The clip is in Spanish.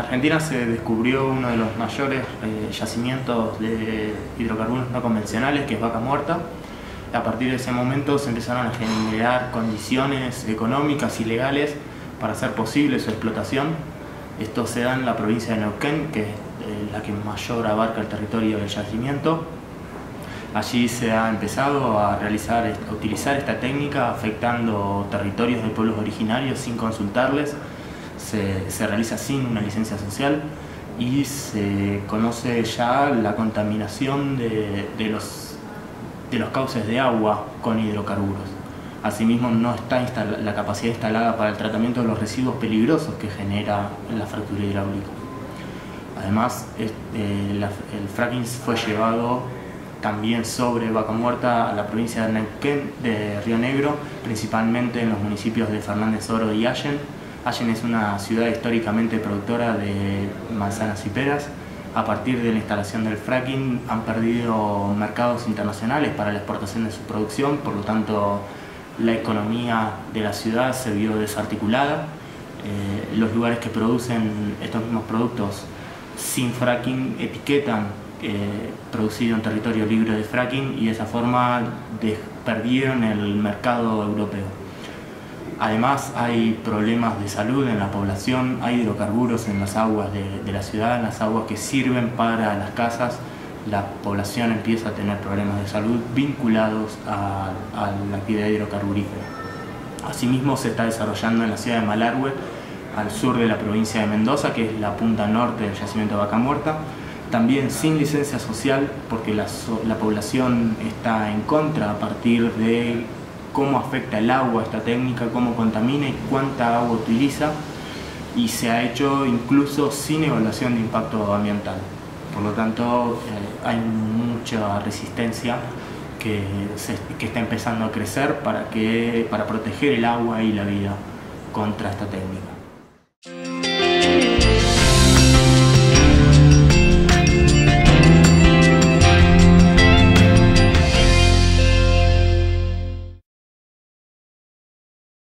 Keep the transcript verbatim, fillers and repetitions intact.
Argentina se descubrió uno de los mayores eh, yacimientos de hidrocarburos no convencionales, que es Vaca Muerta. A partir de ese momento se empezaron a generar condiciones económicas y legales para hacer posible su explotación. Esto se da en la provincia de Neuquén, que es eh, la que mayor abarca el territorio del yacimiento. Allí se ha empezado a realizar, a utilizar esta técnica afectando territorios de pueblos originarios sin consultarles. Se, se realiza sin una licencia social y se conoce ya la contaminación de, de, los, de los cauces de agua con hidrocarburos. Asimismo, no está la capacidad instalada para el tratamiento de los residuos peligrosos que genera la fractura hidráulica. Además, este, la, el fracking fue llevado también sobre Vaca Muerta a la provincia de Neuquén, de Río Negro, principalmente en los municipios de Fernández Oro y Allen. Allen es una ciudad históricamente productora de manzanas y peras. A partir de la instalación del fracking han perdido mercados internacionales para la exportación de su producción, por lo tanto la economía de la ciudad se vio desarticulada. Eh, los lugares que producen estos mismos productos sin fracking etiquetan eh, producido en territorio libre de fracking y de esa forma perdieron el mercado europeo. Además, hay problemas de salud en la población, hay hidrocarburos en las aguas de, de la ciudad, en las aguas que sirven para las casas. La población empieza a tener problemas de salud vinculados a, a la actividad hidrocarburífera. Asimismo, se está desarrollando en la ciudad de Malargüe, al sur de la provincia de Mendoza, que es la punta norte del yacimiento de Vaca Muerta, también sin licencia social, porque la, la población está en contra a partir de cómo afecta el agua esta técnica, cómo contamina y cuánta agua utiliza, y se ha hecho incluso sin evaluación de impacto ambiental. Por lo tanto, eh, hay mucha resistencia que, se, que está empezando a crecer para, que, para proteger el agua y la vida contra esta técnica.